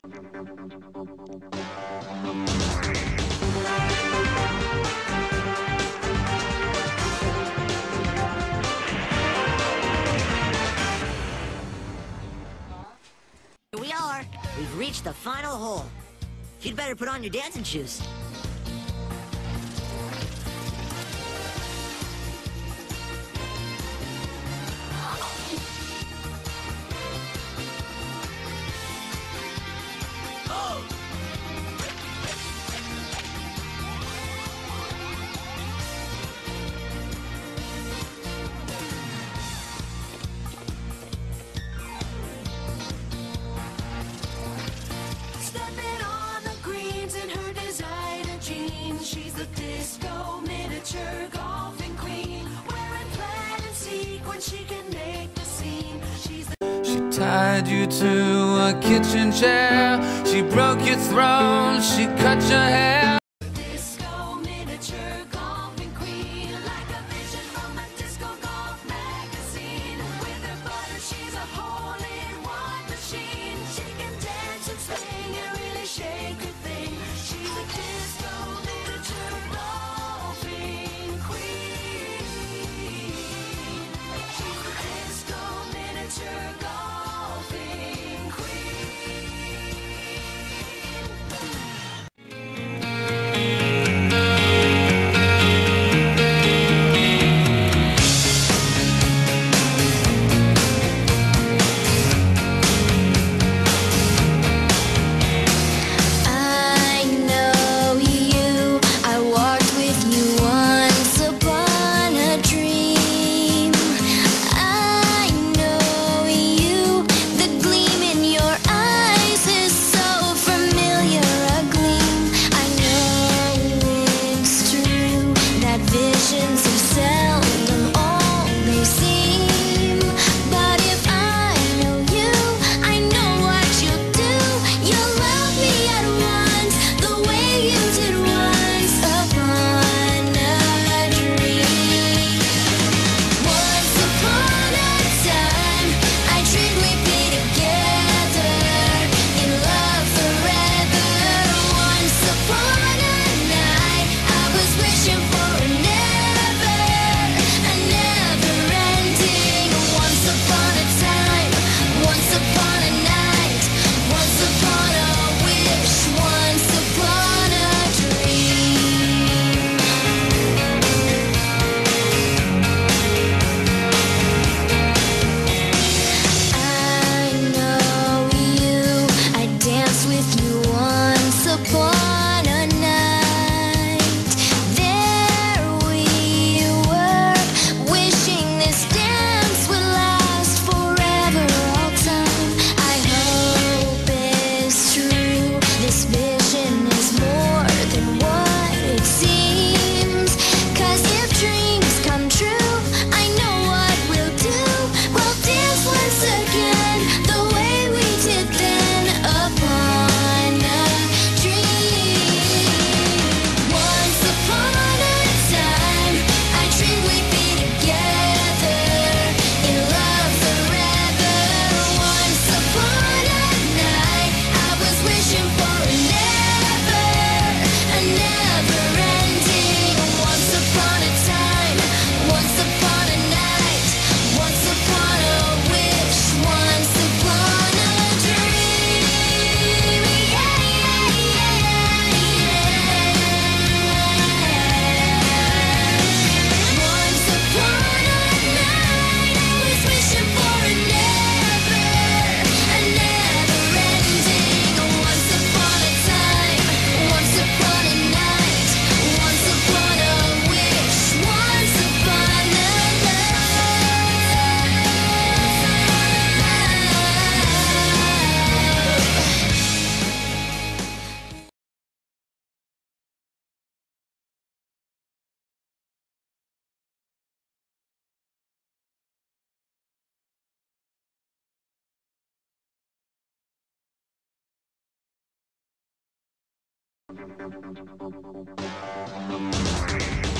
Here we are. We've reached the final hole. You'd better put on your dancing shoes. Stepping on the greens in her designer jeans. She's the disco miniature golfing queen. Wearing plaid and sequin, she can make the scene. She's the She tied you to a kitchen chair. She broke your throne. She cut your hair. disco miniature golfing queen. Like a vision from a disco golf magazine. With her butter, she's a hole-in-one machine. She can dance and swing and really shake her thing. She's a disco miniature golfing queen. She's the disco miniature golfing queen. I know you, I walked with you once upon a dream. I know you, the gleam in your eyes is so familiar, a gleam. I know it's true that visions are seldom all they seem. But if I know you, I know what you'll do. You'll love me at once, the way you did once upon a dream. Once upon a time, I dreamed we'd be together, in love forever. Once upon a night, I was wishing for a never ending. Once upon a time, once upon a night, once upon a wish, once upon a dream. I know you, I danced with you once upon a night. There we were, wishing this dance would last forever, all time. I hope it's true, this vision is more than what it seems. 'Cause if dreams come true, I know what we'll do. We'll dance once again, the way we did then upon a dream. Once upon a time, I dreamed we'd be together, in love forever. Once upon a night, I was wishing for a never ending. Once upon a time, once upon a night, once upon a wish, once upon a dream. Yeah, yeah, yeah. Once upon a night, I was wishing for a never ending. Once upon a time, once upon a night, once upon a wish, once upon a Thank you.